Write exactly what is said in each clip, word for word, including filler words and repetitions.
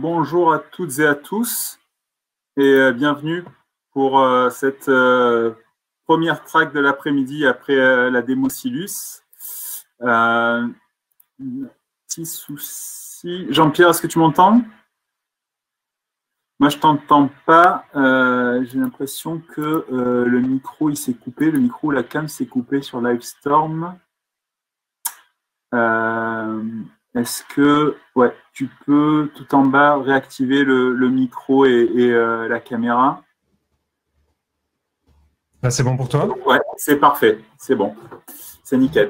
bonjour à toutes et à tous et euh, bienvenue pour euh, cette euh, première track de l'après-midi après euh, la démo Silus. Euh, petit souci. Jean-Pierre, est-ce que tu m'entends? Moi, je t'entends pas. Euh, j'ai l'impression que euh, le micro, il s'est coupé. Le micro, la cam s'est coupée sur Livestorm. Euh, Est-ce que ouais, tu peux tout en bas réactiver le, le micro et, et euh, la caméra? Là, c'est bon pour toi? Ouais, c'est parfait. C'est bon. C'est nickel.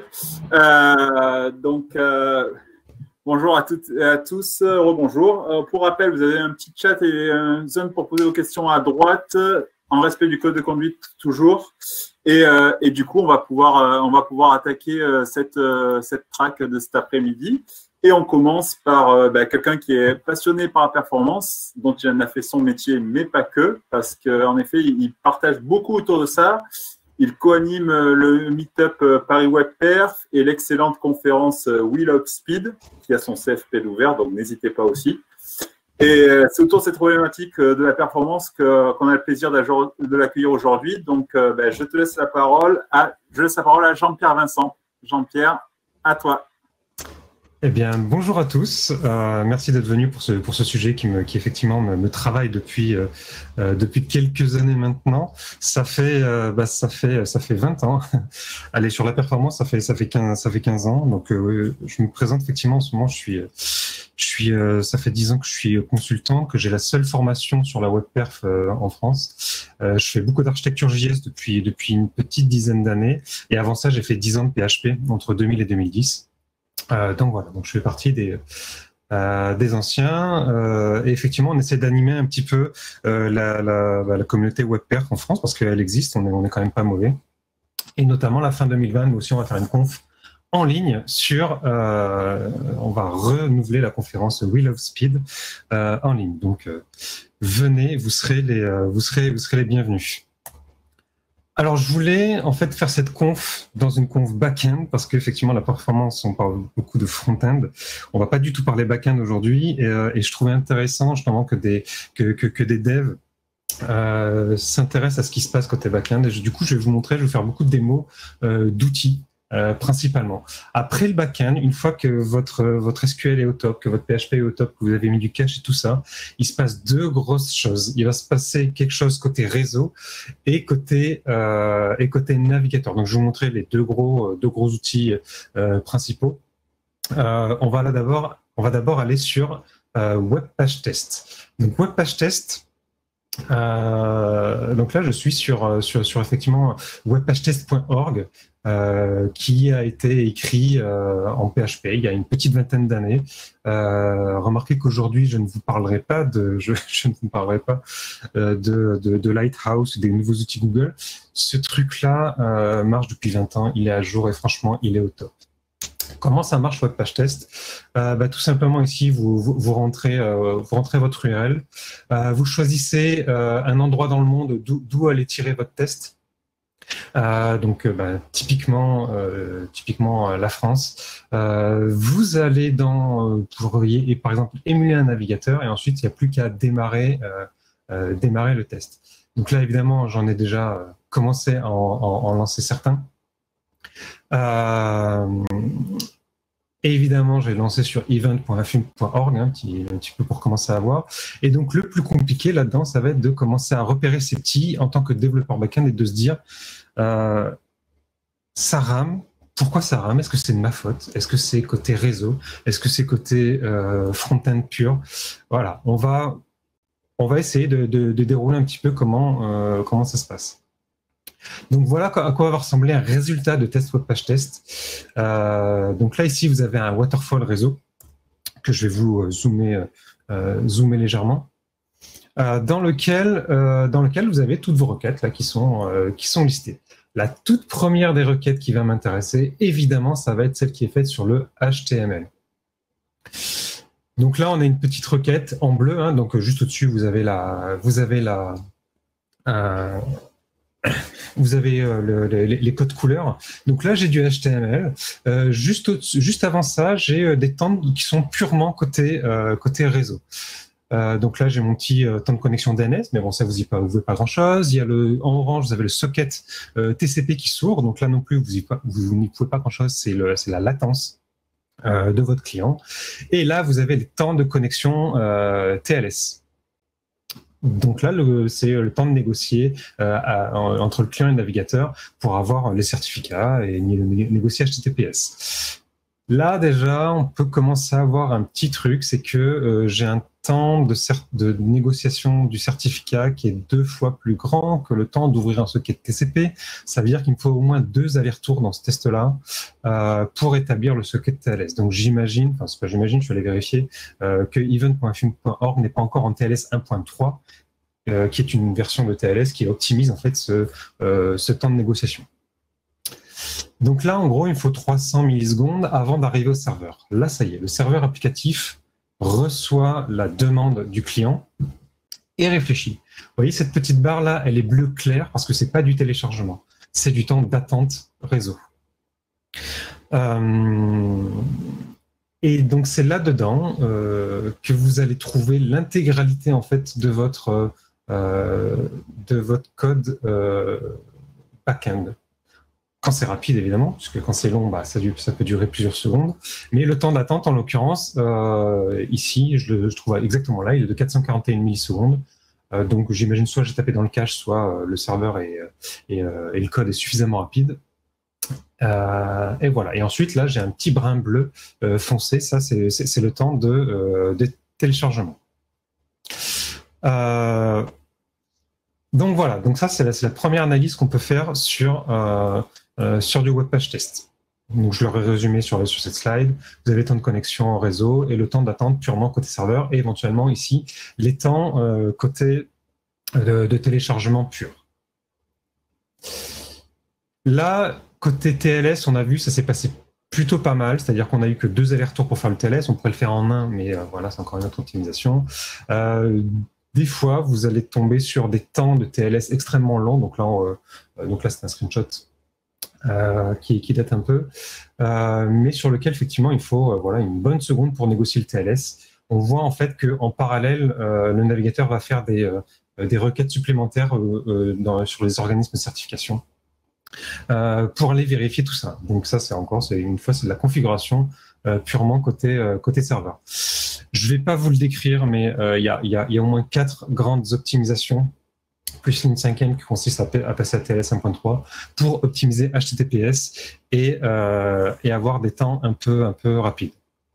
Euh, donc, euh, bonjour à toutes et à tous. Rebonjour. Euh, pour rappel, vous avez un petit chat et une zone pour poser vos questions à droite, en respect du code de conduite toujours. Et, euh, et du coup, on va pouvoir, euh, on va pouvoir attaquer euh, cette, euh, cette track de cet après-midi. Et on commence par euh, bah, quelqu'un qui est passionné par la performance, dont il en a fait son métier, mais pas que, parce qu'en effet, il partage beaucoup autour de ça. Il co-anime le meet-up Paris Web Perf et l'excellente conférence Wheel of Speed, qui a son C F P d'ouvert, donc n'hésitez pas aussi. Et c'est autour de cette problématique de la performance que, qu'on a le plaisir de l'accueillir aujourd'hui. Donc, ben, je te laisse la parole à, je laisse la parole à Jean-Pierre Vincent. Jean-Pierre, à toi. Eh bien, bonjour à tous. Euh, merci d'être venu pour ce, pour ce sujet qui, me, qui effectivement me, me travaille depuis, euh, depuis quelques années maintenant. Ça fait, euh, bah, ça fait, ça fait vingt ans. Allez, sur la performance, ça fait, ça fait quinze, ça fait quinze ans. Donc, euh, je me présente effectivement en ce moment. Je suis, je suis, euh, ça fait dix ans que je suis consultant, que j'ai la seule formation sur la web perf euh, en France. Euh, je fais beaucoup d'architecture J S depuis, depuis une petite dizaine d'années. Et avant ça, j'ai fait dix ans de P H P entre deux mille et deux mille dix. Euh, donc voilà, donc je fais partie des euh, des anciens. Euh, et effectivement, on essaie d'animer un petit peu euh, la, la, la communauté WebPerf en France parce qu'elle existe. On est on est quand même pas mauvais. Et notamment la fin deux mille vingt, nous aussi, on va faire une conf en ligne sur. Euh, on va renouveler la conférence Wheel of Speed euh, en ligne. Donc euh, venez, vous serez les euh, vous serez vous serez les bienvenus. Alors, je voulais en fait faire cette conf dans une conf back-end parce qu'effectivement, la performance, on parle beaucoup de front-end. On va pas du tout parler back-end aujourd'hui et, euh, et je trouvais intéressant justement que des, que, que, que des devs euh, s'intéressent à ce qui se passe côté back-end. Et je, du coup, je vais vous montrer, je vais faire beaucoup de démos euh, d'outils. Euh, principalement. Après le back-end, une fois que votre votre S Q L est au top, que votre P H P est au top, que vous avez mis du cache et tout ça, il se passe deux grosses choses. Il va se passer quelque chose côté réseau et côté euh, et côté navigateur. Donc je vais vous montrer les deux gros deux gros outils euh, principaux. Euh, on va là d'abord on va d'abord aller sur euh, Web Page Test. Donc Web Page Test. Euh, donc là, je suis sur sur sur effectivement webpagetest point org. Euh, qui a été écrit euh, en P H P il y a une petite vingtaine d'années. Euh, remarquez qu'aujourd'hui, je ne vous parlerai pas de, je, je ne vous parlerai pas euh, de, de, de Lighthouse, des nouveaux outils Google. Ce truc-là euh, marche depuis vingt ans, il est à jour et franchement, il est au top. Comment ça marche Web Page Test? euh, bah, Tout simplement ici, vous, vous, vous, rentrez, euh, vous rentrez votre U R L, euh, vous choisissez euh, un endroit dans le monde d'où allez tirer votre test. Euh, donc, euh, bah, typiquement, euh, typiquement euh, la France. Euh, vous allez dans, euh, vous pourriez, par exemple, émuler un navigateur et ensuite il n'y a plus qu'à démarrer, euh, euh, démarrer le test. Donc là, évidemment, j'en ai déjà commencé à en, en, en lancer certains. Euh, Et évidemment, j'ai lancé sur event point affine point org, hein, qui est un petit peu pour commencer à voir. Et donc, le plus compliqué là-dedans, ça va être de commencer à repérer ces petits en tant que développeur back-end et de se dire, euh, ça rame. Pourquoi ça rame? Est-ce que c'est de ma faute? Est-ce que c'est côté réseau? Est-ce que c'est côté euh, front-end pur? Voilà, on va, on va essayer de, de, de dérouler un petit peu comment, euh, comment ça se passe. Donc voilà à quoi va ressembler un résultat de test Web Page Test. Euh, donc là ici vous avez un waterfall réseau que je vais vous zoomer, euh, zoomer légèrement, euh, dans lequel euh, dans lequel vous avez toutes vos requêtes là qui sont euh, qui sont listées. La toute première des requêtes qui va m'intéresser, évidemment, ça va être celle qui est faite sur le H T M L. Donc là on a une petite requête en bleu, hein, donc juste au-dessus vous avez la vous avez la euh, vous avez euh, le, les, les codes couleurs. Donc là, j'ai du H T M L. Euh, juste, juste avant ça, j'ai euh, des temps qui sont purement côté, euh, côté réseau. Euh, donc là, j'ai mon petit euh, temps de connexion D N S, mais bon, ça vous y pas, vous voyez pas grand-chose. Il y a le en orange, vous avez le socket euh, T C P qui s'ouvre. Donc là non plus, vous, y, vous, vous n'y pouvez pas grand-chose. C'est le, c'est la latence euh, de votre client. Et là, vous avez les temps de connexion euh, T L S. Donc là, c'est le temps de négocier euh, à, entre le client et le navigateur pour avoir les certificats et négocier H T T P S. Là, déjà, on peut commencer à avoir un petit truc, c'est que euh, j'ai un temps de, de négociation du certificat qui est deux fois plus grand que le temps d'ouvrir un socket T C P. Ça veut dire qu'il me faut au moins deux allers-retours dans ce test-là euh, pour établir le socket T L S. Donc j'imagine, enfin c'est pas j'imagine, je vais aller vérifier, euh, que event point f u m point org n'est pas encore en T L S un point trois, euh, qui est une version de T L S qui optimise en fait ce, euh, ce temps de négociation. Donc là, en gros, il me faut trois cents millisecondes avant d'arriver au serveur. Là, ça y est, le serveur applicatif reçoit la demande du client et réfléchit. Vous voyez, cette petite barre-là, elle est bleu clair parce que c'est pas du téléchargement. C'est du temps d'attente réseau. Euh... Et donc, c'est là-dedans euh, que vous allez trouver l'intégralité, en fait, de votre, euh, de votre code euh, back-end. Quand c'est rapide, évidemment, parce que quand c'est long, bah, ça, ça peut durer plusieurs secondes. Mais le temps d'attente, en l'occurrence, euh, ici, je le je trouve exactement là, il est de quatre cent quarante et une millisecondes. Euh, donc, j'imagine soit j'ai tapé dans le cache, soit euh, le serveur est, et, euh, et le code est suffisamment rapide. Euh, et voilà. Et ensuite, là, j'ai un petit brin bleu euh, foncé. Ça, c'est le temps de, euh, de téléchargement. Euh, donc voilà. Donc ça, c'est la, la première analyse qu'on peut faire sur euh, Euh, sur du web page test. Donc, je leur ai résumé sur, sur cette slide. Vous avez le temps de connexion au réseau et le temps d'attente purement côté serveur et éventuellement ici les temps euh, côté de, de téléchargement pur. Là, côté T L S, on a vu, ça s'est passé plutôt pas mal, c'est-à-dire qu'on a eu que deux allers-retours pour faire le T L S. On pourrait le faire en un, mais euh, voilà, c'est encore une autre optimisation. Euh, Des fois, vous allez tomber sur des temps de T L S extrêmement longs. Donc là, euh, donc là c'est un screenshot Euh, qui, qui date un peu, euh, mais sur lequel effectivement il faut euh, voilà, une bonne seconde pour négocier le T L S. On voit en fait qu'en parallèle, euh, le navigateur va faire des, euh, des requêtes supplémentaires euh, euh, dans, sur les organismes de certification euh, pour aller vérifier tout ça. Donc ça, c'est encore, c'est une fois, c'est de la configuration euh, purement côté, euh, côté serveur. Je ne vais pas vous le décrire, mais il euh, y, a, y, a, y a au moins quatre grandes optimisations plus une cinquième qui consiste à, à passer à T L S un point trois pour optimiser H T T P S et, euh, et avoir des temps un peu, un peu rapides.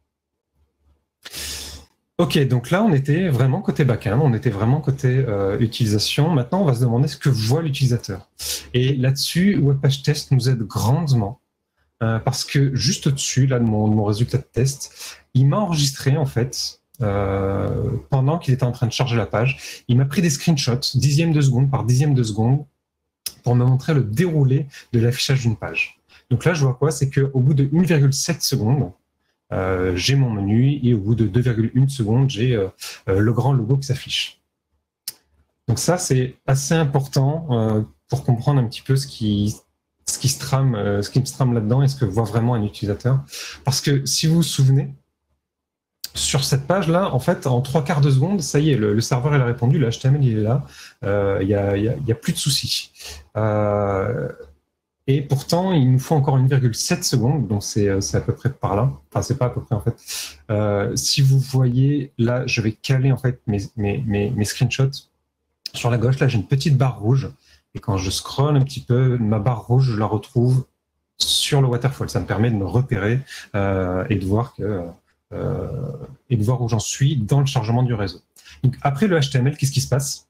Ok, donc là, on était vraiment côté back-end, on était vraiment côté euh, utilisation. Maintenant, on va se demander ce que voit l'utilisateur. Et là-dessus, Webpage Test nous aide grandement euh, parce que juste au-dessus là, de, mon, de mon résultat de test, il m'a enregistré en fait Euh, pendant qu'il était en train de charger la page. Il m'a pris des screenshots, dixième de seconde par dixième de seconde, pour me montrer le déroulé de l'affichage d'une page. Donc là, je vois quoi? C'est qu'au bout de une virgule sept secondes, euh, j'ai mon menu, et au bout de deux virgule un secondes, j'ai euh, euh, le grand logo qui s'affiche. Donc ça, c'est assez important euh, pour comprendre un petit peu ce qui, ce qui se trame, euh, ce qui se trame là-dedans et ce que voit vraiment un utilisateur. Parce que si vous vous souvenez, sur cette page-là, en fait, en trois quarts de seconde, ça y est, le, le serveur il a répondu, le H T M L il est là, il euh, n'y a, y a, y a plus de soucis. Euh, et pourtant, il nous faut encore une virgule sept secondes, donc c'est à peu près par là. Enfin, c'est pas à peu près en fait. Euh, si vous voyez, là, je vais caler en fait mes, mes, mes, mes screenshots. Sur la gauche, là, j'ai une petite barre rouge. Et quand je scrolle un petit peu, ma barre rouge, je la retrouve sur le waterfall. Ça me permet de me repérer euh, et de voir que Euh, et de voir où j'en suis dans le chargement du réseau. Donc, après le H T M L, qu'est-ce qui se passe?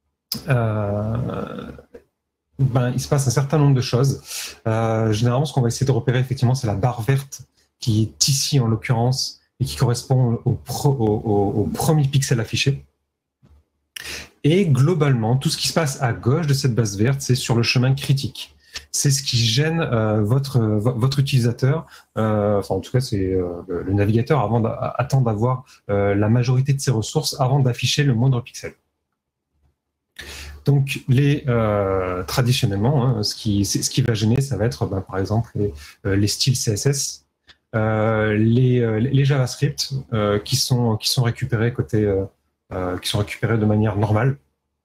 euh, ben, Il se passe un certain nombre de choses. Euh, généralement, ce qu'on va essayer de repérer, effectivement, c'est la barre verte qui est ici, en l'occurrence, et qui correspond au, pro, au, au, au premier pixel affiché. Et globalement, tout ce qui se passe à gauche de cette base verte, c'est sur le chemin critique. C'est ce qui gêne euh, votre, votre utilisateur, euh, enfin en tout cas c'est euh, le navigateur avant attend d'avoir euh, la majorité de ses ressources avant d'afficher le moindre pixel. Donc les, euh, traditionnellement, hein, ce, qui, ce qui va gêner, ça va être ben, par exemple les, les styles C S S, euh, les, les JavaScript euh, qui, sont, qui sont récupérés côté, euh, euh, qui sont récupérés de manière normale.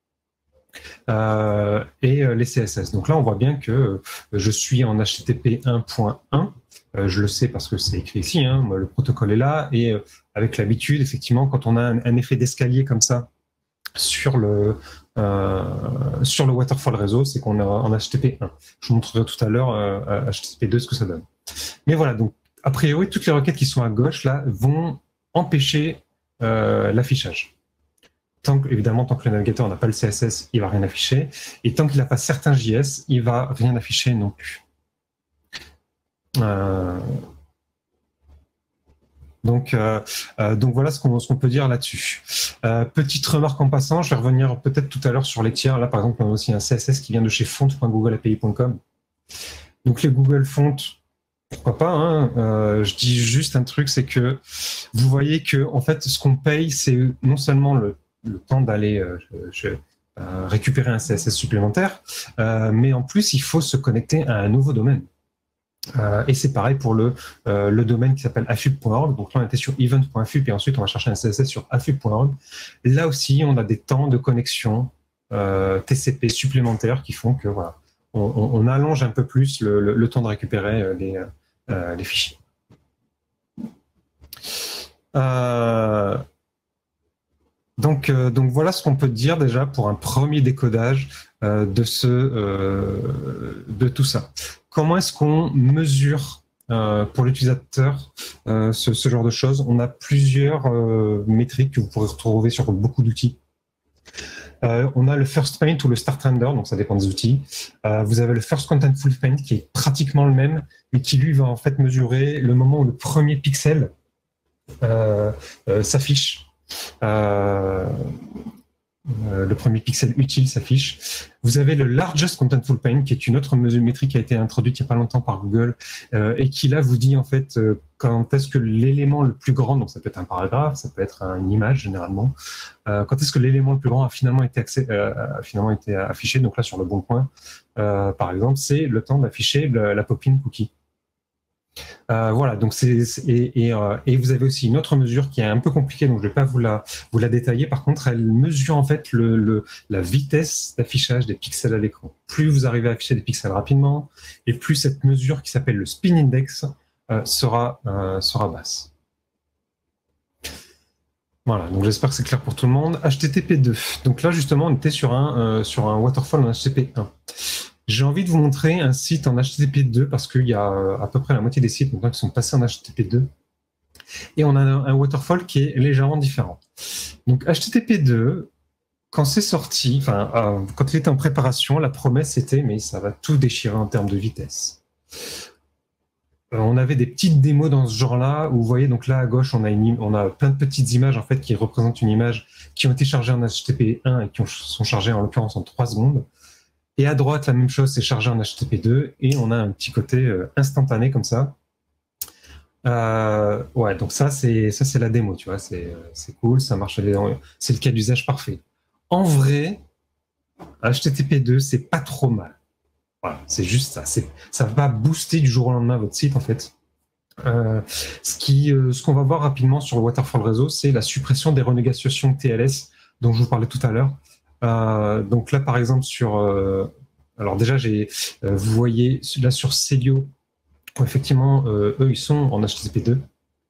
Euh, et euh, les C S S. Donc là, on voit bien que euh, je suis en H T T P un point un. Euh, je le sais parce que c'est écrit ici. Hein, le protocole est là. Et euh, avec l'habitude, effectivement, quand on a un, un effet d'escalier comme ça sur le euh, sur le waterfall réseau, c'est qu'on est en H T T P un. Je vous montrerai tout à l'heure euh, à H T T P deux ce que ça donne. Mais voilà. Donc a priori, toutes les requêtes qui sont à gauche là vont empêcher euh, l'affichage. Tant que, évidemment, tant que le navigateur n'a pas le C S S, il ne va rien afficher. Et tant qu'il n'a pas certains J S, il ne va rien afficher non plus. Euh, donc, euh, euh, donc voilà ce qu'on, ce qu'on peut dire là-dessus. Euh, petite remarque en passant, je vais revenir peut-être tout à l'heure sur les tiers. Là, par exemple, on a aussi un C S S qui vient de chez font point google A P I point com. Donc les Google Fonts, pourquoi pas, hein, euh, je dis juste un truc, c'est que vous voyez que en fait, ce qu'on paye, c'est non seulement le le temps d'aller euh, je, euh, récupérer un C S S supplémentaire, euh, mais en plus, il faut se connecter à un nouveau domaine. Euh, et c'est pareil pour le, euh, le domaine qui s'appelle affub point org. Donc là, on était sur event point affub et ensuite, on va chercher un C S S sur affub point org. Là aussi, on a des temps de connexion euh, T C P supplémentaires qui font que voilà, on, on, on allonge un peu plus le, le, le temps de récupérer euh, les, euh, les fichiers. Euh, Donc, euh, donc voilà ce qu'on peut dire déjà pour un premier décodage euh, de, ce, euh, de tout ça. Comment est-ce qu'on mesure euh, pour l'utilisateur euh, ce, ce genre de choses? On a plusieurs euh, métriques que vous pourrez retrouver sur beaucoup d'outils. Euh, on a le first paint ou le start render, donc ça dépend des outils. Euh, vous avez le first contentful paint qui est pratiquement le même, mais qui lui va en fait mesurer le moment où le premier pixel euh, euh, s'affiche. Euh, euh, le premier pixel utile s'affiche. Vous avez le largest contentful paint qui est une autre mesure métrique qui a été introduite il n'y a pas longtemps par Google euh, et qui là vous dit en fait euh, quand est-ce que l'élément le plus grand, donc ça peut être un paragraphe, ça peut être une image généralement, euh, quand est-ce que l'élément le plus grand a finalement été, accès, euh, a finalement été affiché. Donc là sur le bon point euh, par exemple, c'est le temps d'afficher le, la pop-in cookie. Euh, voilà, donc c'est et, et, euh, et vous avez aussi une autre mesure qui est un peu compliquée, donc je ne vais pas vous la, vous la détailler. Par contre, elle mesure en fait le, le, la vitesse d'affichage des pixels à l'écran. Plus vous arrivez à afficher des pixels rapidement, et plus cette mesure qui s'appelle le spin index euh, sera, euh, sera basse. Voilà, donc j'espère que c'est clair pour tout le monde. H T T P deux. Donc là, justement, on était sur un, euh, sur un waterfall en H T T P un. J'ai envie de vous montrer un site en H T T P deux parce qu'il y a à peu près la moitié des sites maintenant qui sont passés en H T T P deux. Et on a un waterfall qui est légèrement différent. Donc H T T P deux, quand c'est sorti, enfin, euh, quand il était en préparation, la promesse était mais ça va tout déchirer en termes de vitesse. Euh, on avait des petites démos dans ce genre-là où vous voyez, donc là à gauche, on a, une, on a plein de petites images en fait qui représentent une image qui ont été chargées en H T T P un et qui ont, sont chargées en l'occurrence en trois secondes. Et à droite, la même chose, c'est chargé en H T T P deux et on a un petit côté euh, instantané comme ça. Euh, ouais, donc ça, c'est ça, c'est la démo, tu vois, c'est c'est cool, ça marche, c'est le cas d'usage parfait. En vrai, H T T P deux, c'est pas trop mal. Voilà, c'est juste ça. Ça va booster du jour au lendemain votre site en fait. Euh, ce qui, euh, ce qu'on va voir rapidement sur le waterfall réseau, c'est la suppression des renégociations T L S dont je vous parlais tout à l'heure. Euh, donc là, par exemple, sur... Euh, alors déjà, j'ai, euh, vous voyez là sur Celio, effectivement, euh, eux, ils sont en H T T P deux.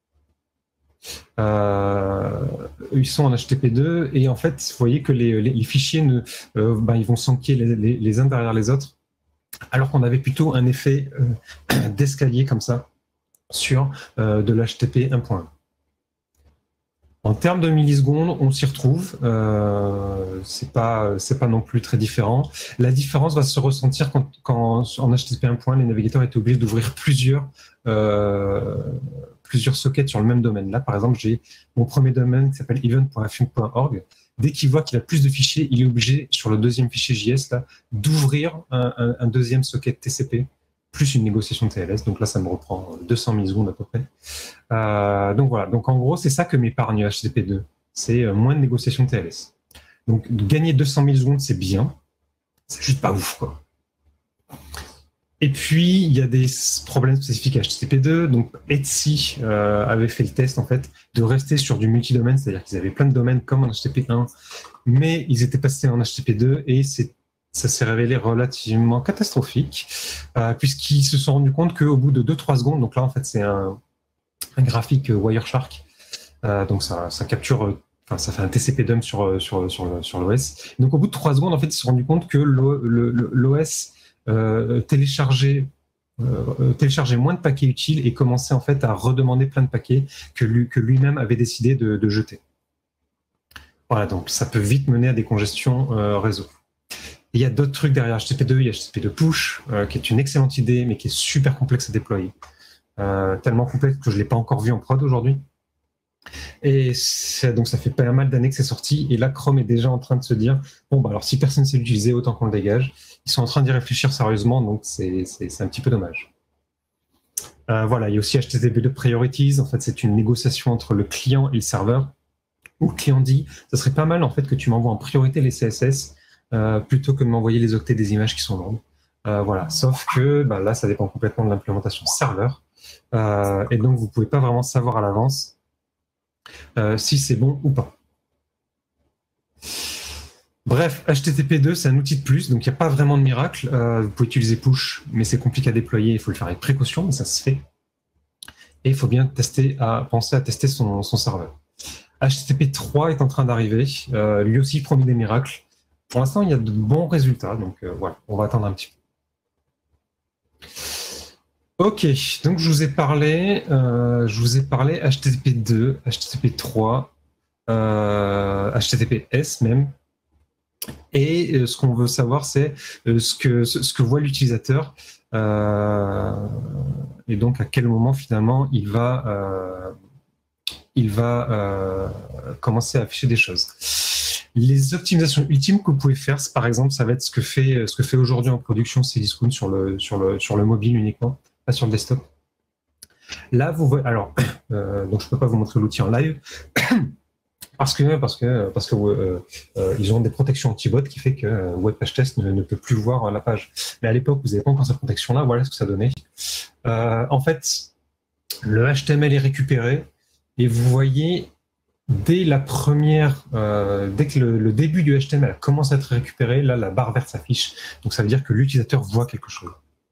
Euh, eux, ils sont en H T T P deux et en fait, vous voyez que les, les, les fichiers, ne, euh, ben, ils vont s'enquiller les, les, les uns derrière les autres, alors qu'on avait plutôt un effet euh, d'escalier comme ça sur euh, de l'H T T P un point un. En termes de millisecondes, on s'y retrouve. Euh, c'est pas, c'est pas non plus très différent. La différence va se ressentir quand, quand en H T T P un point un, les navigateurs étaient obligés d'ouvrir plusieurs, euh, plusieurs sockets sur le même domaine. Là, par exemple, j'ai mon premier domaine qui s'appelle event point affub point org. Dès qu'il voit qu'il a plus de fichiers, il est obligé, sur le deuxième fichier J S, là, d'ouvrir un, un, un deuxième socket T C P plus une négociation T L S. Donc là, ça me reprend deux cents millisecondes à peu près. Euh, donc voilà. Donc en gros, c'est ça que m'épargne H T T P deux. C'est moins de négociation T L S. Donc gagner deux cent millisecondes, c'est bien. C'est juste pas ouf, quoi. Et puis, il y a des problèmes spécifiques à H T T P deux. Donc, Etsy euh, avait fait le test, en fait, de rester sur du multidomaine, c'est-à-dire qu'ils avaient plein de domaines comme en H T T P un, mais ils étaient passés en H T T P deux et c'est, ça s'est révélé relativement catastrophique, euh, puisqu'ils se sont rendus compte qu'au bout de deux trois secondes, donc là, en fait, c'est un, un graphique Wireshark, euh, donc ça, ça capture... Enfin, ça fait un T C P dump sur, sur, sur, sur l'O S. Donc, au bout de trois secondes, en fait, ils se sont rendus compte que l'O S euh, téléchargeait, euh, téléchargeait moins de paquets utiles et commençait en fait à redemander plein de paquets que, lui, que lui-même avait décidé de, de jeter. Voilà, donc ça peut vite mener à des congestions euh, réseau. Et il y a d'autres trucs derrière H T T P deux. Il y a H T T P deux push, euh, qui est une excellente idée, mais qui est super complexe à déployer. Euh, tellement complexe que je ne l'ai pas encore vu en prod aujourd'hui. Et donc ça fait pas mal d'années que c'est sorti, et là Chrome est déjà en train de se dire bon bah alors si personne ne sait l'utiliser, autant qu'on le dégage. Ils sont en train d'y réfléchir sérieusement, donc c'est c'est un petit peu dommage. Euh, voilà, il y a aussi H T T P deux Priorities. En fait, c'est une négociation entre le client et le serveur, où le client dit ça serait pas mal en fait que tu m'envoies en priorité les C S S euh, plutôt que de m'envoyer les octets des images qui sont longues. Euh, voilà, sauf que bah, là ça dépend complètement de l'implémentation serveur, euh, et donc vous pouvez pas vraiment savoir à l'avance Euh, si c'est bon ou pas. Bref, H T T P deux, c'est un outil de plus, donc il n'y a pas vraiment de miracle. Euh, vous pouvez utiliser push, mais c'est compliqué à déployer, il faut le faire avec précaution, mais ça se fait. Et il faut bien tester à, penser à tester son, son serveur. H T T P trois est en train d'arriver, euh, lui aussi promet des miracles. Pour l'instant, il y a de bons résultats, donc euh, voilà, on va attendre un petit peu. Ok, donc je vous ai parlé, euh, je vous ai parlé H T T P deux, H T T P trois, euh, H T T P S même. Et euh, ce qu'on veut savoir, c'est euh, ce que ce, ce que voit l'utilisateur euh, et donc à quel moment finalement il va euh, il va euh, commencer à afficher des choses. Les optimisations ultimes que vous pouvez faire, par exemple, ça va être ce que fait ce que fait aujourd'hui en production Cdiscount sur le sur le sur le mobile uniquement, pas sur le desktop. Là, vous voyez, alors, euh, donc je peux pas vous montrer l'outil en live parce que parce que parce que euh, euh, ils ont des protections anti-bot qui fait que euh, WebPageTest ne, ne peut plus voir la page. Mais à l'époque, vous n'avez pas encore cette protection-là. Voilà ce que ça donnait. Euh, en fait, le H T M L est récupéré et vous voyez dès la première, euh, dès que le, le début du H T M L commence à être récupéré, là la barre verte s'affiche. Donc ça veut dire que l'utilisateur voit quelque chose.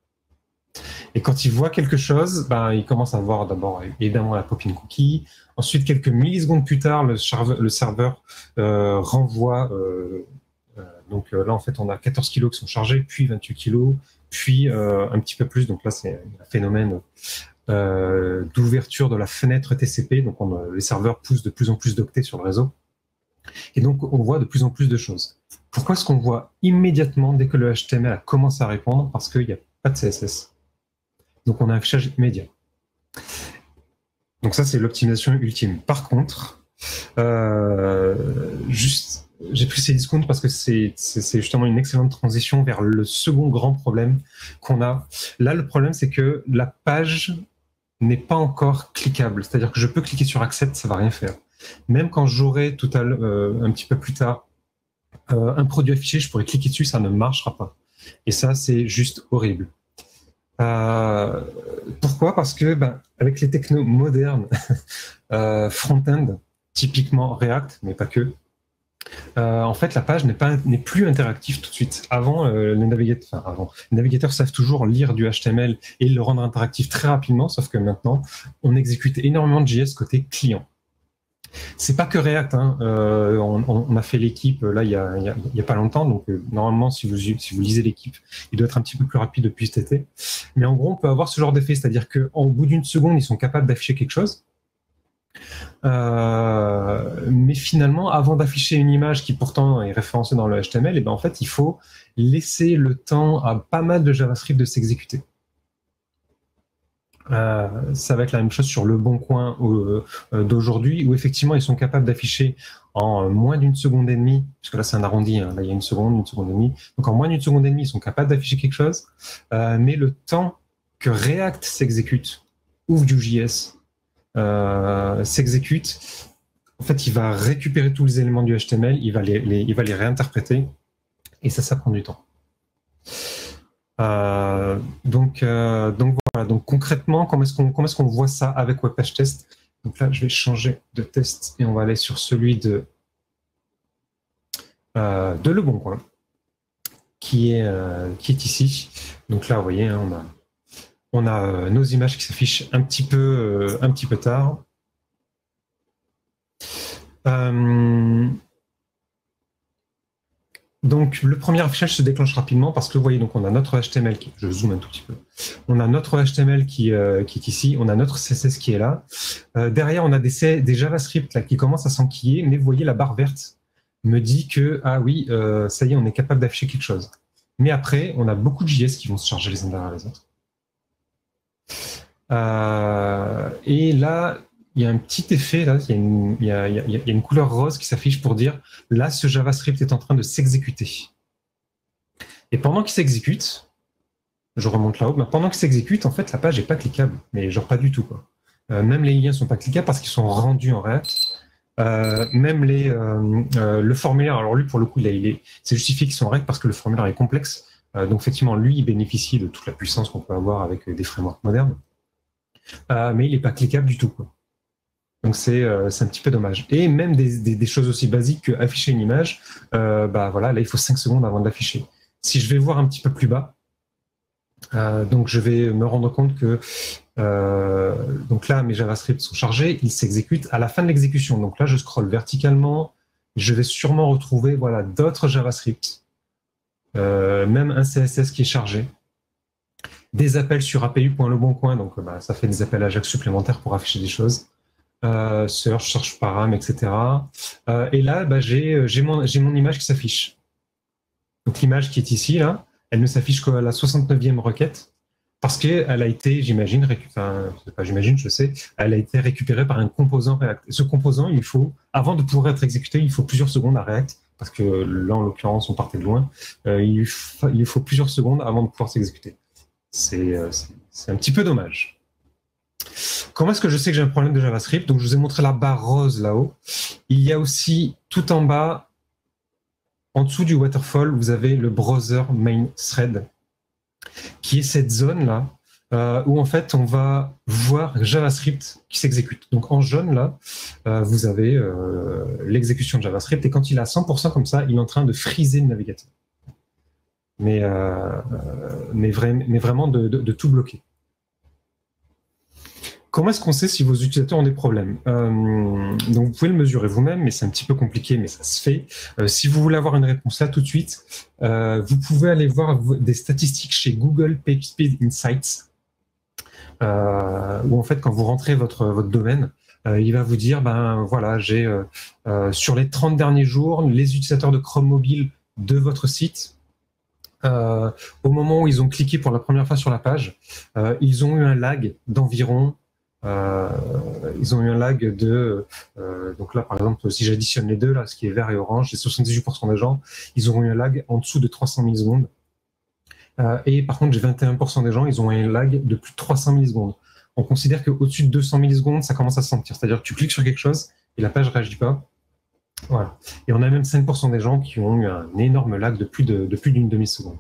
Et quand il voit quelque chose, ben, il commence à voir d'abord évidemment la pop-in cookie. Ensuite, quelques millisecondes plus tard, le serveur, le serveur euh, renvoie. Euh, euh, donc euh, là, en fait, on a quatorze kilos qui sont chargés, puis vingt-huit kilos, puis euh, un petit peu plus. Donc là, c'est un phénomène euh, d'ouverture de la fenêtre T C P. Donc on, les serveurs poussent de plus en plus d'octets sur le réseau. Et donc, on voit de plus en plus de choses. Pourquoi est-ce qu'on voit immédiatement dès que le H T M L a commencé à répondre? Parce qu'il n'y a pas de C S S. Donc, on a un affichage immédiat. Donc, ça, c'est l'optimisation ultime. Par contre, euh, juste, j'ai pris Cdiscount parce que c'est justement une excellente transition vers le second grand problème qu'on a. Là, le problème, c'est que la page n'est pas encore cliquable. C'est-à-dire que je peux cliquer sur Accept, ça ne va rien faire. Même quand j'aurai tout à l'heure, euh, un petit peu plus tard, euh, un produit affiché, je pourrais cliquer dessus, ça ne marchera pas. Et ça, c'est juste horrible. Euh, pourquoi? Parce que ben, avec les technos modernes, euh, front-end, typiquement React, mais pas que, euh, en fait, la page n'est pas n'est plus interactive tout de suite. Avant, euh, les navigateurs, enfin, avant, les navigateurs savent toujours lire du H T M L et le rendre interactif très rapidement, sauf que maintenant, on exécute énormément de J S côté client. C'est pas que React, hein. euh, on, on a fait l'équipe là il y a, il y a, il y a pas longtemps, donc euh, normalement si vous si vous lisez l'équipe, il doit être un petit peu plus rapide depuis cet été. Mais en gros, on peut avoir ce genre d'effet, c'est-à-dire qu'en bout d'une seconde, ils sont capables d'afficher quelque chose. Euh, mais finalement, avant d'afficher une image qui pourtant est référencée dans le H T M L, et ben en fait, il faut laisser le temps à pas mal de JavaScript de s'exécuter. Euh, ça va être la même chose sur le Bon Coin euh, d'aujourd'hui, où effectivement ils sont capables d'afficher en moins d'une seconde et demie, puisque là c'est un arrondi, hein, là il y a une seconde, une seconde et demie, donc en moins d'une seconde et demie ils sont capables d'afficher quelque chose, euh, mais le temps que React s'exécute, ou Vue.js euh, s'exécute, en fait il va récupérer tous les éléments du H T M L, il va les, les, il va les réinterpréter, et ça, ça prend du temps. Euh, donc, euh, donc voilà. Donc concrètement, comment est-ce qu'on comment est-ce qu'on voit ça avec Webpage Test? Donc là, je vais changer de test et on va aller sur celui de euh, de Le Bon Coin, qui est euh, qui est ici. Donc là, vous voyez, hein, on a on a euh, nos images qui s'affichent un petit peu euh, un petit peu tard. Euh, Donc, le premier affichage se déclenche rapidement parce que vous voyez, donc on a notre H T M L, qui, je zoome un tout petit peu, on a notre H T M L qui, euh, qui est ici, on a notre C S S qui est là. Euh, derrière, on a des, des JavaScript là, qui commencent à s'enquiller, mais vous voyez, la barre verte me dit que, ah oui, euh, ça y est, on est capable d'afficher quelque chose. Mais après, on a beaucoup de J S qui vont se charger les uns derrière les autres. Euh, et là, il y a un petit effet, là, il y a une, il y a, il y a, il y a une couleur rose qui s'affiche pour dire, là, ce JavaScript est en train de s'exécuter. Et pendant qu'il s'exécute, je remonte là-haut, ben pendant qu'il s'exécute, en fait, la page n'est pas cliquable, mais genre pas du tout, quoi. Euh, même les liens ne sont pas cliquables parce qu'ils sont rendus en React. Euh, même les, euh, euh, le formulaire, alors lui, pour le coup, il, il est, c'est justifié qu'ils sont en React parce que le formulaire est complexe. Euh, donc, effectivement, lui, il bénéficie de toute la puissance qu'on peut avoir avec des frameworks modernes. Euh, mais il n'est pas cliquable du tout, quoi. Donc c'est euh, un petit peu dommage. Et même des, des, des choses aussi basiques que afficher une image, euh, bah voilà, là il faut cinq secondes avant de l'afficher. Si je vais voir un petit peu plus bas, euh, donc je vais me rendre compte que euh, donc là mes JavaScript sont chargés, ils s'exécutent à la fin de l'exécution. Donc là je scrolle verticalement, je vais sûrement retrouver voilà d'autres JavaScript, euh, même un C S S qui est chargé, des appels sur A P I point le bon coin, donc bah, ça fait des appels Ajax supplémentaires pour afficher des choses. Euh, search, search param, et cetera. Euh, et là, bah, j'ai mon, mon image qui s'affiche. Donc l'image qui est ici, là, elle ne s'affiche qu'à la soixante-neuvième requête parce qu'elle a été, j'imagine, enfin, pas j'imagine, je sais, elle a été récupérée par un composant React. Et ce composant, il faut, avant de pouvoir être exécuté, il faut plusieurs secondes à React, parce que là, en l'occurrence, on partait de loin. Euh, il, lui faut, il lui faut plusieurs secondes avant de pouvoir s'exécuter. C'est euh, un petit peu dommage. Comment est-ce que je sais que j'ai un problème de JavaScript? Donc, je vous ai montré la barre rose là-haut. Il y a aussi, tout en bas, en dessous du waterfall, vous avez le browser main thread, qui est cette zone-là, euh, où en fait, on va voir JavaScript qui s'exécute. Donc, en jaune, là, euh, vous avez euh, l'exécution de JavaScript, et quand il est à cent pour cent comme ça, il est en train de friser le navigateur. Mais, euh, mais, vra mais vraiment de, de, de tout bloquer. Comment est-ce qu'on sait si vos utilisateurs ont des problèmes? euh, Donc, vous pouvez le mesurer vous-même, mais c'est un petit peu compliqué, mais ça se fait. Euh, si vous voulez avoir une réponse là tout de suite, euh, vous pouvez aller voir des statistiques chez Google PageSpeed Insights, euh, où en fait, quand vous rentrez votre, votre domaine, euh, il va vous dire, ben voilà, j'ai euh, euh, sur les trente derniers jours, les utilisateurs de Chrome mobile de votre site, euh, au moment où ils ont cliqué pour la première fois sur la page, euh, ils ont eu un lag d'environ Euh, ils ont eu un lag de, euh, donc là par exemple si j'additionne les deux, là ce qui est vert et orange, c'est soixante-dix-huit pour cent des gens, ils auront eu un lag en dessous de trois cents millisecondes. Euh, et par contre j'ai vingt et un pour cent des gens, ils ont eu un lag de plus de trois cents millisecondes. On considère qu'au-dessus de deux cents millisecondes, ça commence à se sentir, c'est-à-dire que tu cliques sur quelque chose et la page ne réagit pas. Voilà. Et on a même cinq pour cent des gens qui ont eu un énorme lag de plus de, de plus d'une demi-seconde.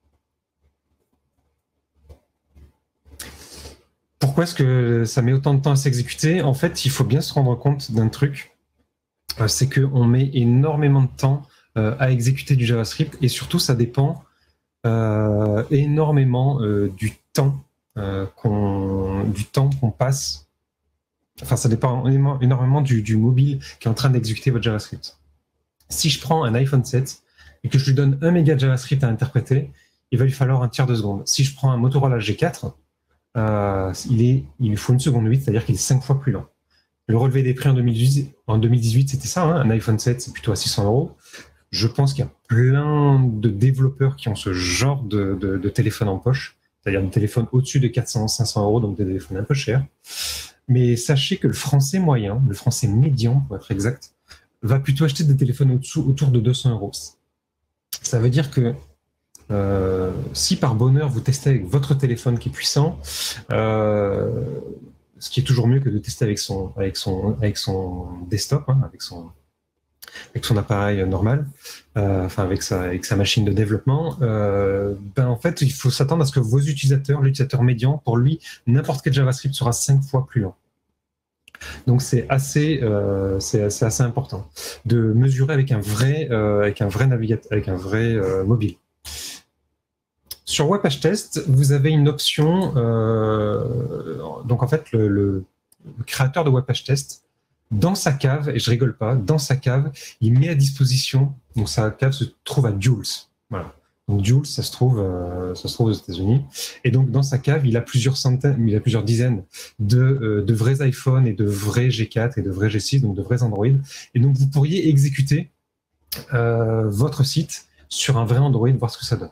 Pourquoi est-ce que ça met autant de temps à s'exécuter? En fait, il faut bien se rendre compte d'un truc, euh, c'est qu'on met énormément de temps euh, à exécuter du JavaScript, et surtout, ça dépend euh, énormément euh, du temps euh, qu'on du temps qu'on passe. Enfin, ça dépend énormément du, du mobile qui est en train d'exécuter votre JavaScript. Si je prends un iPhone sept et que je lui donne un méga de JavaScript à interpréter, il va lui falloir un tiers de seconde. Si je prends un Motorola G quatre, Euh, il, est, il lui faut une seconde huit, c'est-à-dire qu'il est cinq fois plus lent. Le relevé des prix en deux mille dix-huit, en deux mille dix-huit c'était ça, hein, un iPhone sept, c'est plutôt à six cents euros. Je pense qu'il y a plein de développeurs qui ont ce genre de, de, de téléphone en poche, c'est-à-dire des téléphones au-dessus de quatre cents, cinq cents euros, donc des téléphones un peu chers. Mais sachez que le français moyen, le français médian, pour être exact, va plutôt acheter des téléphones autour de deux cents euros. Ça veut dire que Euh, si par bonheur vous testez avec votre téléphone qui est puissant, euh, ce qui est toujours mieux que de tester avec son, avec son, avec son desktop, hein, avec son, avec son appareil normal, euh, enfin avec sa, avec sa machine de développement, euh, ben en fait, il faut s'attendre à ce que vos utilisateurs, l'utilisateur médian, pour lui, n'importe quel JavaScript sera cinq fois plus lent. Donc c'est assez, euh, c'est assez, assez important de mesurer avec un vrai, euh, avec un vrai navigateur, avec un vrai euh, mobile. Sur WebPageTest, vous avez une option. Euh, donc en fait, le, le, le créateur de WebPageTest, dans sa cave, et je rigole pas, dans sa cave, il met à disposition. Donc sa cave se trouve à Joules. Voilà. Donc Joules, ça se trouve, euh, ça se trouve aux États-Unis. Et donc dans sa cave, il a plusieurs centaines, il a plusieurs dizaines de, euh, de vrais iPhones et de vrais G quatre et de vrais G six, donc de vrais Android. Et donc vous pourriez exécuter euh, votre site sur un vrai Android, voir ce que ça donne.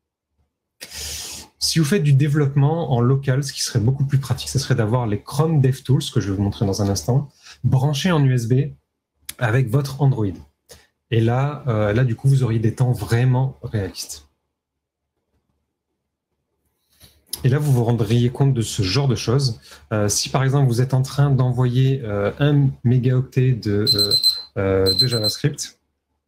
Si vous faites du développement en local, ce qui serait beaucoup plus pratique, ce serait d'avoir les Chrome DevTools, que je vais vous montrer dans un instant, branchés en U S B avec votre Android. Et là, euh, là, du coup, vous auriez des temps vraiment réalistes. Et là, vous vous rendriez compte de ce genre de choses. Euh, si, par exemple, vous êtes en train d'envoyer euh, un mégaoctet de, euh, euh, de JavaScript,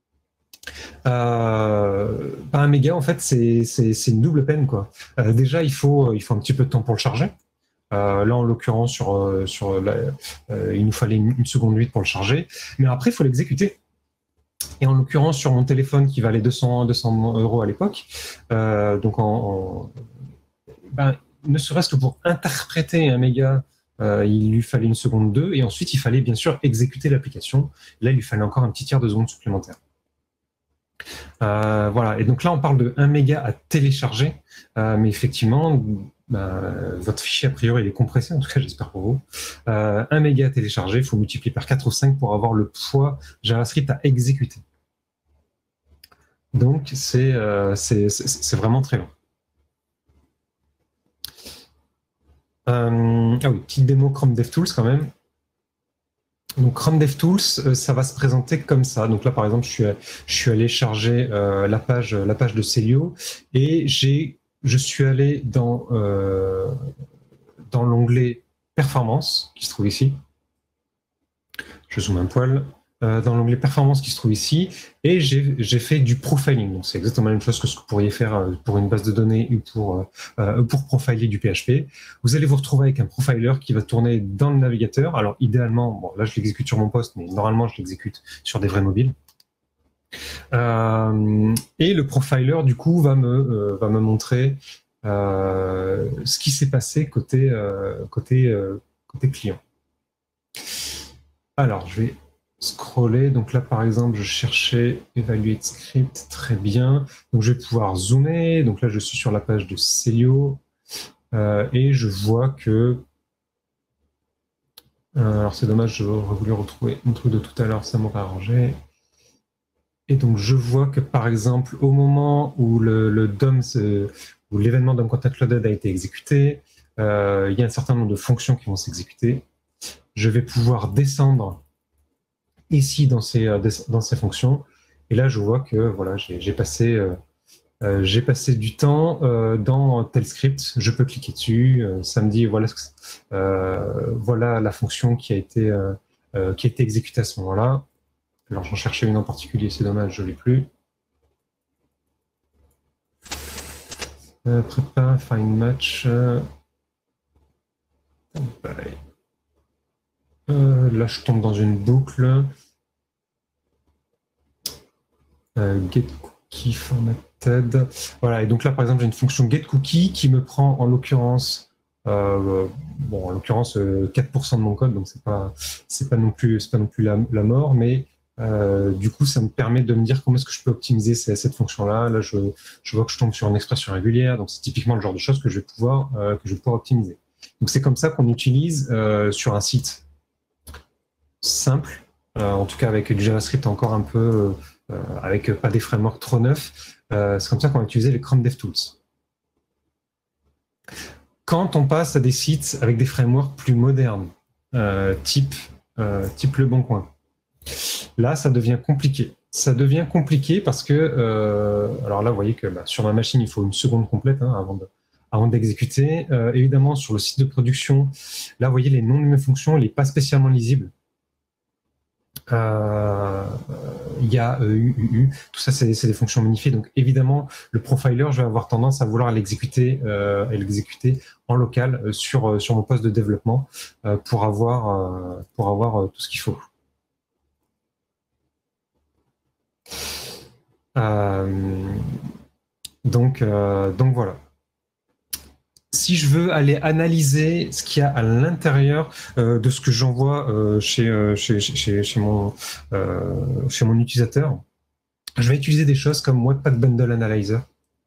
Euh, pas un méga, en fait, c'est une double peine, quoi. Euh, déjà, il faut, il faut un petit peu de temps pour le charger. Euh, là, en l'occurrence, sur, sur la, euh, il nous fallait une, une seconde huit pour le charger. Mais après, il faut l'exécuter. Et en l'occurrence, sur mon téléphone qui valait deux cents euros à l'époque, euh, donc en, en ben, ne serait-ce que pour interpréter un méga, euh, il lui fallait une seconde deux. Et ensuite, il fallait bien sûr exécuter l'application. Là, il lui fallait encore un petit tiers de seconde supplémentaire. Euh, voilà, et donc là on parle de un méga à télécharger, euh, mais effectivement, euh, votre fichier a priori il est compressé, en tout cas j'espère pour vous. Euh, un méga à télécharger, il faut multiplier par quatre ou cinq pour avoir le poids JavaScript à exécuter. Donc c'est euh, vraiment très long. Euh, ah oui, petite démo Chrome DevTools quand même. Donc Chrome DevTools, euh, ça va se présenter comme ça. Donc là, par exemple, je suis, je suis allé charger euh, la page, la page de Celio et j'ai, je suis allé dans euh, dans l'onglet Performance qui se trouve ici. Je zoome un poil. Euh, dans l'onglet Performance qui se trouve ici et j'ai fait du profiling. Donc c'est exactement la même chose que ce que vous pourriez faire pour une base de données ou pour euh, pour profiler du P H P. Vous allez vous retrouver avec un profiler qui va tourner dans le navigateur. Alors idéalement, bon là je l'exécute sur mon poste, mais normalement je l'exécute sur des vrais mobiles. Euh, et le profiler du coup va me euh, va me montrer euh, ce qui s'est passé côté euh, côté euh, côté client. Alors je vais scroller. Donc là, par exemple, je cherchais Evaluate Script, très bien. Donc je vais pouvoir zoomer. Donc là, je suis sur la page de Celio euh, et je vois que. Euh, alors c'est dommage, j'aurais voulu retrouver mon truc de tout à l'heure, ça m'aurait arrangé. Et donc je vois que par exemple, au moment où le, le D O M, où l'événement D O M Content Loaded a été exécuté, euh, il y a un certain nombre de fonctions qui vont s'exécuter. Je vais pouvoir descendre ici dans ces, dans ces fonctions. Et là, je vois que voilà, j'ai passé, euh, j'ai passé du temps euh, dans tel script. Je peux cliquer dessus. Euh, ça me dit voilà, euh, voilà la fonction qui a été, euh, euh, qui a été exécutée à ce moment-là. Alors, j'en cherchais une en particulier, c'est dommage, je ne l'ai plus. Euh, prépa, find match. Euh, Euh, là, je tombe dans une boucle. Euh, getCookie formatted. Voilà, et donc là, par exemple, j'ai une fonction getCookie qui me prend en l'occurrence, euh, bon, en l'occurrence, euh, quatre pour cent de mon code, donc c'est pas, c'est pas non plus, c'est pas non plus la, la mort, mais euh, du coup, ça me permet de me dire comment est-ce que je peux optimiser cette, cette fonction-là. Là, je, je vois que je tombe sur une expression régulière, donc c'est typiquement le genre de choses que je vais pouvoir, euh, que je vais pouvoir optimiser. Donc c'est comme ça qu'on utilise euh, sur un site simple, euh, en tout cas avec du JavaScript encore un peu, euh, avec pas des frameworks trop neufs, euh, c'est comme ça qu'on va utiliser les Chrome DevTools. Quand on passe à des sites avec des frameworks plus modernes, euh, type, euh, type Le Bon Coin, là ça devient compliqué. Ça devient compliqué parce que, euh, alors là vous voyez que bah, sur ma machine il faut une seconde complète hein, avant de avant d'exécuter. Euh, évidemment sur le site de production, là vous voyez les noms de mes fonctions, il n'est pas spécialement lisible. Euh, il y a euh, U U U, tout ça c'est des fonctions magnifiées. Donc évidemment, le profiler, je vais avoir tendance à vouloir l'exécuter euh, l'exécuter en local euh, sur euh, sur mon poste de développement euh, pour avoir euh, pour avoir euh, tout ce qu'il faut. Euh, donc euh, donc voilà. Si je veux aller analyser ce qu'il y a à l'intérieur euh, de ce que j'envoie euh, chez, euh, chez, chez, chez, mon, euh, chez mon utilisateur, je vais utiliser des choses comme Webpack Bundle Analyzer.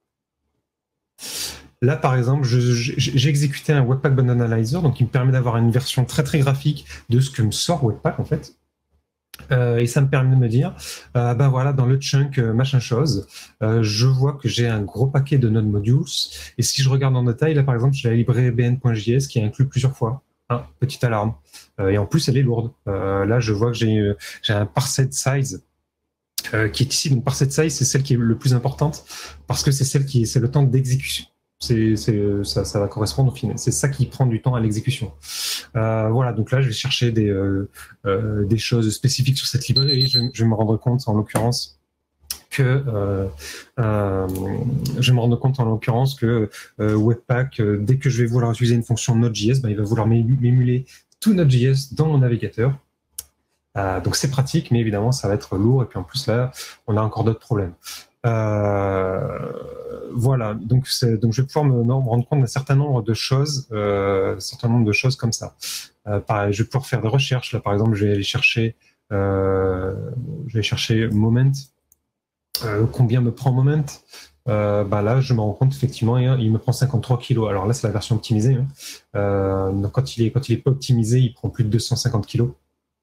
Là, par exemple, j'ai exécuté un Webpack Bundle Analyzer, donc il me permet d'avoir une version très très graphique de ce que me sort Webpack en fait. Euh, et ça me permet de me dire, euh, ben voilà, dans le chunk euh, machin chose, euh, je vois que j'ai un gros paquet de Node Modules. Et si je regarde en détail, là par exemple, j'ai la librairie bn.js qui est inclus plusieurs fois. Hein, petite alarme. Euh, et en plus, elle est lourde. Euh, là, je vois que j'ai euh, un parset size euh, qui est ici. Donc parset size, c'est celle qui est le plus importante parce que c'est celle qui c'est le temps d'exécution. C'est, ça, ça va correspondre au final. C'est ça qui prend du temps à l'exécution. Euh, voilà, donc là, je vais chercher des, euh, euh, des choses spécifiques sur cette librairie. Je, je vais me rendre compte, en l'occurrence, que euh, euh, je vais me rendre compte en l'occurrence que euh, Webpack, euh, dès que je vais vouloir utiliser une fonction Node.js, ben, il va vouloir m'émuler tout Node.js dans mon navigateur. Euh, donc c'est pratique, mais évidemment, ça va être lourd. Et puis en plus, là, on a encore d'autres problèmes. Euh, voilà, donc, donc je vais pouvoir me, me rendre compte d'un certain nombre de choses, euh, un certain nombre de choses comme ça. Euh, pareil, je vais pouvoir faire des recherches. Là, par exemple, je vais aller chercher, euh, je vais chercher Moment. Euh, combien me prend Moment? Euh, bah là, je me rends compte effectivement, il me prend cinquante-trois kilos. Alors là, c'est la version optimisée. Hein. Euh, donc quand il est quand il est pas optimisé, il prend plus de deux cent cinquante kilos.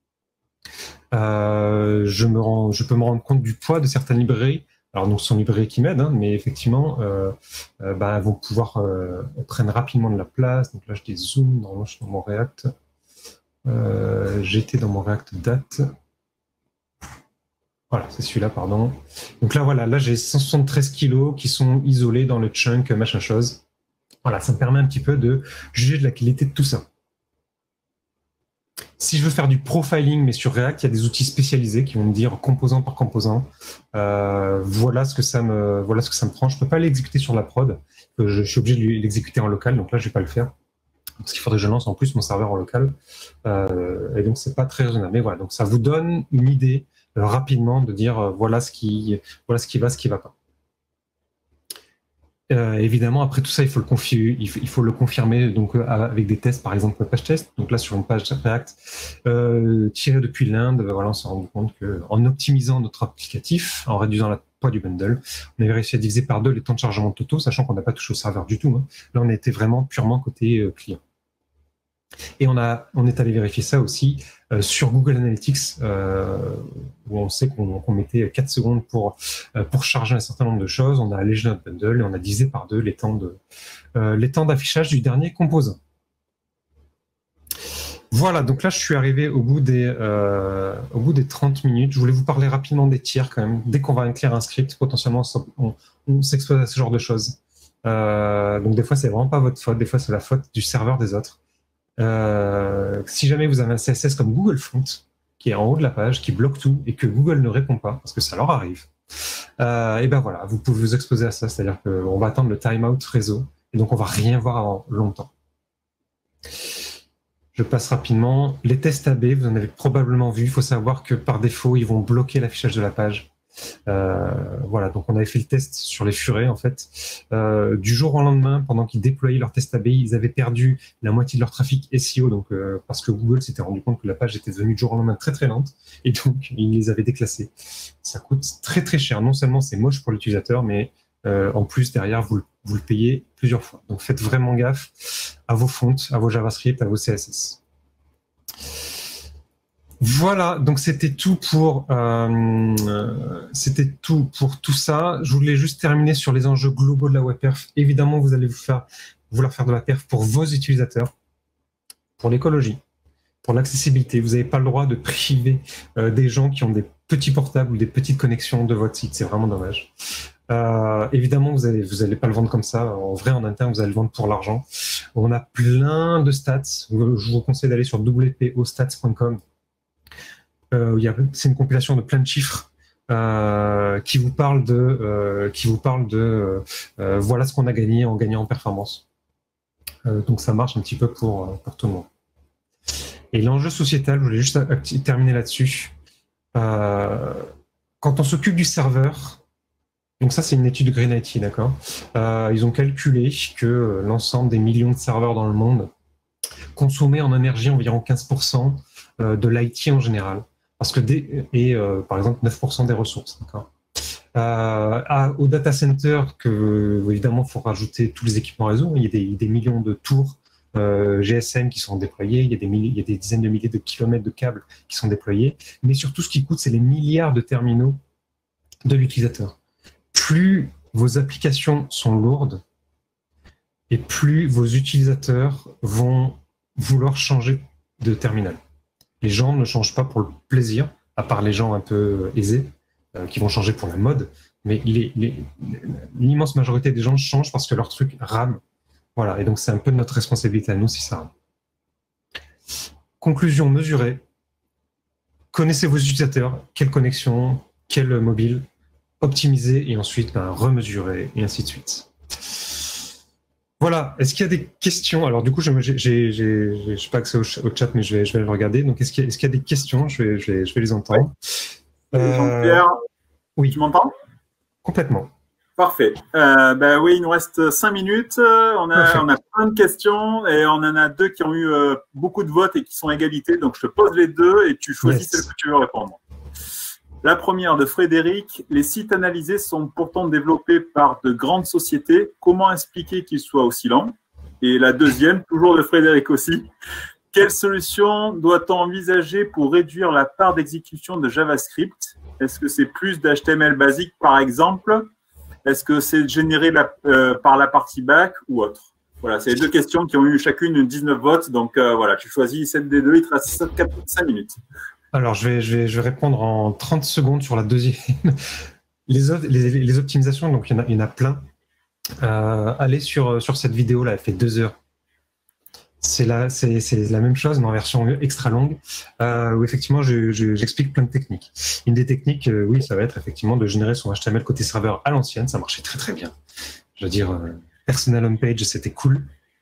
Euh, je me rends, je peux me rendre compte du poids de certaines librairies. Alors, donc, ce sont librairies qui m'aident, hein, mais effectivement, euh, euh, bah, elles vont pouvoir euh, prendre rapidement de la place. Donc là, je dézoome. Normalement, je suis dans mon React. Euh, J'étais dans mon React date. Voilà, c'est celui-là, pardon. Donc là, voilà, là, j'ai cent soixante-treize kilos qui sont isolés dans le chunk, machin chose. Voilà, ça me permet un petit peu de juger de la qualité de tout ça. Si je veux faire du profiling, mais sur React, il y a des outils spécialisés qui vont me dire composant par composant. Euh, voilà ce que ça me, voilà ce que ça me prend. Je peux pas l'exécuter sur la prod. Je, je suis obligé de l'exécuter en local, donc là, je vais pas le faire parce qu'il faudrait que je lance en plus mon serveur en local. Euh, et donc, c'est pas très raisonnable. Mais voilà, donc ça vous donne une idée euh, rapidement de dire euh, voilà ce qui, voilà ce qui va, ce qui va pas. Euh, évidemment, après tout ça, il faut le, confi il faut, il faut le confirmer donc, euh, avec des tests, par exemple page test. Donc là, sur une page React euh, tirée depuis l'Inde, voilà, on s'est rendu compte qu'en optimisant notre applicatif, en réduisant la poids du bundle, on avait réussi à diviser par deux les temps de chargement totaux, sachant qu'on n'a pas touché au serveur du tout. Hein. Là, on était vraiment purement côté euh, client. Et on, a, on est allé vérifier ça aussi euh, sur Google Analytics, euh, où on sait qu'on qu'on mettait quatre secondes pour, euh, pour charger un certain nombre de choses. On a allégé notre bundle et on a divisé par deux les temps de, euh, les temps d'affichage du dernier composant. Voilà, donc là, je suis arrivé au bout des, euh, au bout des trente minutes. Je voulais vous parler rapidement des tiers quand même. Dès qu'on va inclure un script, potentiellement, on, on s'expose à ce genre de choses. Euh, donc des fois, c'est vraiment pas votre faute. Des fois, c'est la faute du serveur des autres. Euh, si jamais vous avez un C S S comme Google Font, qui est en haut de la page, qui bloque tout et que Google ne répond pas, parce que ça leur arrive, euh, et ben voilà, vous pouvez vous exposer à ça, c'est-à-dire qu'on va attendre le timeout réseau, et donc on va rien voir avant longtemps. Je passe rapidement. Les tests A B, vous en avez probablement vu, il faut savoir que par défaut, ils vont bloquer l'affichage de la page. Euh, voilà, donc on avait fait le test sur les furets en fait. Euh, du jour au lendemain, pendant qu'ils déployaient leur test A B, ils avaient perdu la moitié de leur trafic S E O, donc euh, parce que Google s'était rendu compte que la page était devenue du jour au lendemain très très lente, et donc ils les avaient déclassés. Ça coûte très très cher. Non seulement c'est moche pour l'utilisateur, mais euh, en plus derrière vous, vous le payez plusieurs fois. Donc faites vraiment gaffe à vos fontes, à vos JavaScript, à vos C S S. Voilà, donc c'était tout pour euh, c'était tout pour tout ça. Je voulais juste terminer sur les enjeux globaux de la web perf. Évidemment, vous allez vous faire vouloir faire de la perf pour vos utilisateurs, pour l'écologie, pour l'accessibilité. Vous n'avez pas le droit de priver euh, des gens qui ont des petits portables ou des petites connexions de votre site. C'est vraiment dommage. Euh, évidemment, vous allez vous allez pas le vendre comme ça. En vrai, en interne, vous allez le vendre pour l'argent. On a plein de stats. Je vous conseille d'aller sur w p o stats point com. Euh, c'est une compilation de plein de chiffres euh, qui vous parle de, euh, qui vous parle de euh, voilà ce qu'on a gagné en gagnant en performance. Euh, donc ça marche un petit peu pour, pour tout le monde. Et l'enjeu sociétal, je voulais juste terminer là-dessus. Euh, quand on s'occupe du serveur, donc ça c'est une étude de Green I T, d'accord. Euh, ils ont calculé que l'ensemble des millions de serveurs dans le monde consommaient en énergie environ quinze pour cent de l'I T en général. Parce que des, et euh, par exemple neuf pour cent des ressources, d'accord. Euh, à, au data center, que évidemment il faut rajouter tous les équipements réseau. Il y a des, des millions de tours euh, G S M qui sont déployés, il y a des milliers, il y a des dizaines de milliers de kilomètres de câbles qui sont déployés. Mais surtout, ce qui coûte, c'est les milliards de terminaux de l'utilisateur. Plus vos applications sont lourdes, et plus vos utilisateurs vont vouloir changer de terminal. Les gens ne changent pas pour le plaisir, à part les gens un peu aisés, euh, qui vont changer pour la mode, mais l'immense majorité des gens changent parce que leur truc rame. Voilà, et donc c'est un peu notre responsabilité à nous si ça rame. Conclusion mesurée. Connaissez vos utilisateurs, quelle connexion, quel mobile, optimiser et ensuite ben, remesurer et ainsi de suite. Voilà, est-ce qu'il y a des questions? Alors du coup, je n'ai pas accès au, au chat, mais je vais, je vais le regarder. Donc est-ce qu'il y, est qu'il y a des questions? je vais, je, vais, je vais les entendre. Oui. Euh, Jean-Pierre, oui. Tu m'entends? Complètement. Parfait. Euh, ben oui, il nous reste cinq minutes. On a, on a plein de questions et on en a deux qui ont eu euh, beaucoup de votes et qui sont à égalité. Donc je te pose les deux et tu choisis yes. celle que tu veux répondre. La première de Frédéric, les sites analysés sont pourtant développés par de grandes sociétés. Comment expliquer qu'ils soient aussi lents? Et la deuxième, toujours de Frédéric aussi, quelle solution doit-on envisager pour réduire la part d'exécution de JavaScript? Est-ce que c'est plus d'H T M L basique par exemple? Est-ce que c'est généré la, euh, par la partie back ou autre? Voilà, c'est les deux questions qui ont eu chacune dix-neuf votes. Donc euh, voilà, tu choisis celle des deux, il te reste cinq minutes. Alors, je vais, je, vais, je vais répondre en trente secondes sur la deuxième. les, les, les optimisations, donc il y en a, il y en a plein. Euh, allez sur, sur cette vidéo-là, elle fait deux heures. C'est la, c'est, c'est la même chose, mais en version extra longue, euh, où effectivement, je, je, j'explique plein de techniques. Une des techniques, euh, oui, ça va être effectivement de générer son H T M L côté serveur à l'ancienne. Ça marchait très, très bien. Je veux dire, euh, personal homepage, c'était cool.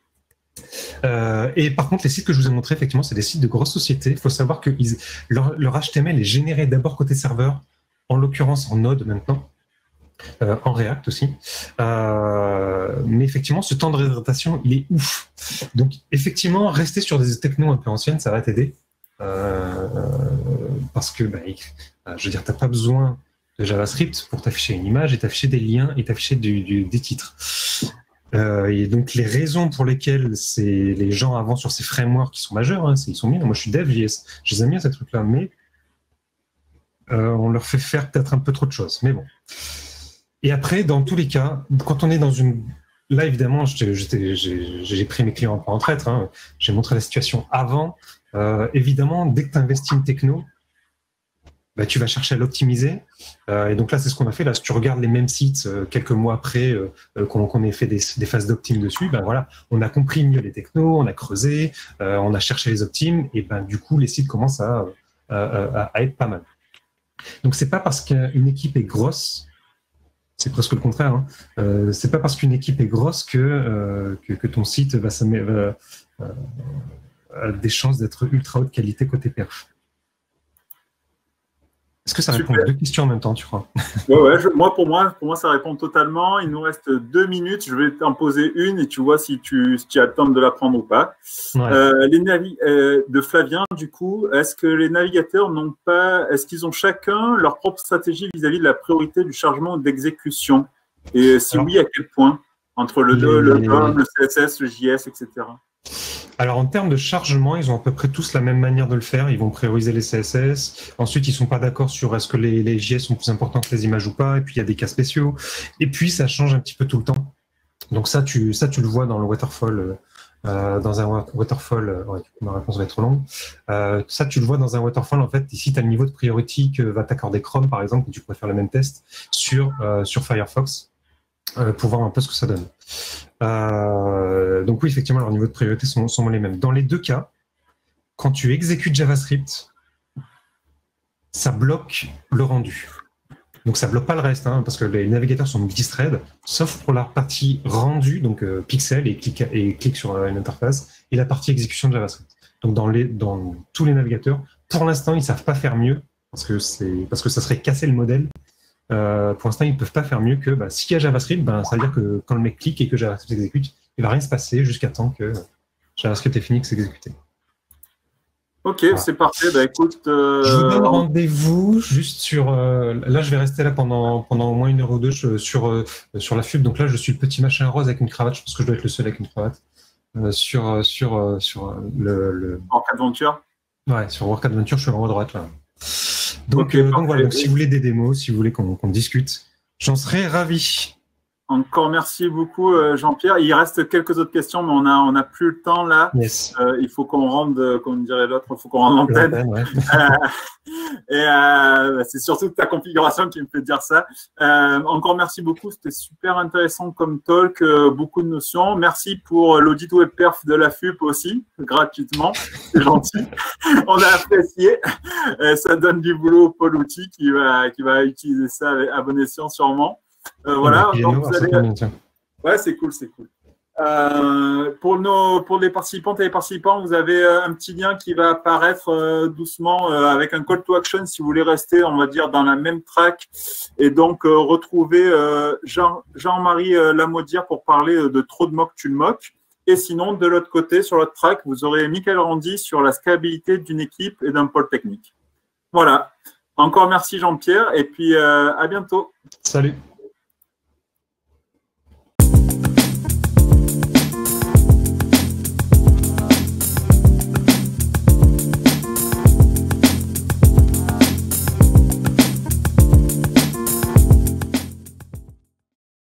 Euh, et par contre, les sites que je vous ai montrés, effectivement, c'est des sites de grosses sociétés. Il faut savoir que ils, leur, leur H T M L est généré d'abord côté serveur, en l'occurrence en Node maintenant, euh, en React aussi. Euh, mais effectivement, ce temps de réhydratation, il est ouf. Donc, effectivement, rester sur des technos un peu anciennes, ça va t'aider. Euh, parce que, bah, je veux dire, tu n'as pas besoin de JavaScript pour t'afficher une image et t'afficher des liens et t'afficher du, du, des titres. Euh, et donc, les raisons pour lesquelles c'est les gens avancent sur ces frameworks qui sont majeurs, hein, ils sont bien. Moi, je suis dev, je les aime bien, ces trucs-là, mais euh, on leur fait faire peut-être un peu trop de choses. Mais bon. Et après, dans tous les cas, quand on est dans une... Là, évidemment, j'ai pris mes clients en traître. Hein. J'ai montré la situation avant. Euh, évidemment, dès que tu investis une techno, bah, tu vas chercher à l'optimiser. Euh, et donc là, c'est ce qu'on a fait. Là, si tu regardes les mêmes sites euh, quelques mois après euh, qu'on qu'on ait fait des, des phases d'optim dessus, ben voilà, on a compris mieux les technos, on a creusé, euh, on a cherché les optimes, et ben du coup, les sites commencent à, à, à, à être pas mal. Donc c'est pas parce qu'une équipe est grosse, c'est presque le contraire. Hein, euh, c'est pas parce qu'une équipe est grosse que, euh, que que ton site va, va euh, a des chances d'être ultra haute qualité côté perf. Est-ce que ça répond à deux questions en même temps, tu crois? Ouais, ouais, je, moi, pour moi, pour moi, ça répond totalement. Il nous reste deux minutes. Je vais t'en poser une et tu vois si tu, si tu as le temps de la prendre ou pas. Ouais. Euh, les navi euh, de Flavien, du coup, est-ce que les navigateurs n'ont pas, est-ce qu'ils ont chacun leur propre stratégie vis-à-vis de la priorité du chargement d'exécution? Et si Alors, oui, à quel point? Entre le, les... le D O M, le C S S, le J S, et cetera. Alors, en termes de chargement, ils ont à peu près tous la même manière de le faire. Ils vont prioriser les C S S. Ensuite, ils ne sont pas d'accord sur est-ce que les, les J S sont plus importants que les images ou pas. Et puis, il y a des cas spéciaux. Et puis, ça change un petit peu tout le temps. Donc, ça, tu, ça, tu le vois dans le waterfall. Euh, dans un waterfall, euh, ouais, ma réponse va être trop longue. Euh, ça, tu le vois dans un waterfall. En fait, ici, tu as le niveau de priority que va t'accorder Chrome, par exemple, où tu pourrais faire le même test sur, euh, sur Firefox. Euh, pour voir un peu ce que ça donne. Euh, donc oui, effectivement, leurs niveaux de priorité sont, sont les mêmes. Dans les deux cas, quand tu exécutes JavaScript, ça bloque le rendu. Donc ça bloque pas le reste, hein, parce que les navigateurs sont multithread, sauf pour la partie rendu, donc euh, pixel et clic, et clic sur euh, une interface, et la partie exécution de JavaScript. Donc dans, les, dans tous les navigateurs, pour l'instant, ils savent pas faire mieux, parce que, c'est, parce que ça serait casser le modèle. Euh, pour l'instant, ils ne peuvent pas faire mieux que bah, s'il y a JavaScript, ben, ça veut dire que quand le mec clique et que JavaScript s'exécute, il ne va rien se passer jusqu'à temps que JavaScript est fini de s'exécuter. Ok, voilà. C'est parfait. Bah, écoute, euh... je vous donne rendez-vous juste sur. Euh, là, je vais rester là pendant, pendant au moins une heure ou deux sur, euh, sur la F U B. Donc là, je suis le petit machin rose avec une cravate. Je pense que je dois être le seul avec une cravate. Euh, sur sur, euh, sur euh, le, le. Work Adventure. Ouais, sur Work Adventure, je suis en haut à droite là. Donc, okay, euh, donc voilà, donc, si vous voulez des démos, si vous voulez qu'on qu'on discute, j'en serais ravi. Encore merci beaucoup Jean-Pierre. Il reste quelques autres questions, mais on n'a on a plus le temps là. Yes. Euh, il faut qu'on rende, comme dirait l'autre, il faut qu'on rende l'antenne. Ouais. euh, et euh, c'est surtout ta configuration qui me fait dire ça. Euh, encore merci beaucoup, c'était super intéressant comme talk, euh, beaucoup de notions. Merci pour l'audit web perf de la F U P aussi, gratuitement. C'est gentil. On a apprécié. Euh, ça donne du boulot au Pôle Outils qui va, qui va utiliser ça à bon escient sûrement. Euh, voilà, donc vous allez... Ouais, c'est cool, c'est cool. Euh, pour, nos, pour les participantes et les participants, vous avez un petit lien qui va apparaître euh, doucement euh, avec un call to action si vous voulez rester, on va dire, dans la même track et donc euh, retrouver euh, Jean, Jean-Marie euh, Lamaudière pour parler de Trop de mock, tu le moques. Et sinon, de l'autre côté, sur l'autre track, vous aurez Michael Randy sur la scalabilité d'une équipe et d'un pôle technique. Voilà. Encore merci Jean-Pierre et puis euh, à bientôt. Salut.